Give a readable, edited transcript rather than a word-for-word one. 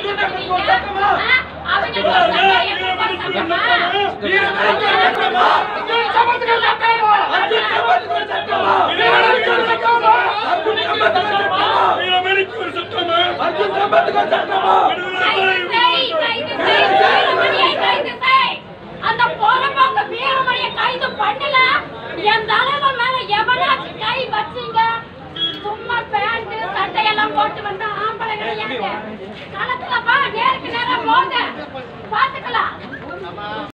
அந்த போறவங்க வீரமணியை கைது பண்ணல என் தலைவர் மேல எவனாச்சும் கை வச்சீங்க சும்மா பேண்ட் சட்டையெல்லாம் போட்டு வந்தா ஆம்பளை கிடையாது களத்துல நேருக்கு நேரம் போங்க பாத்துக்கலாம்.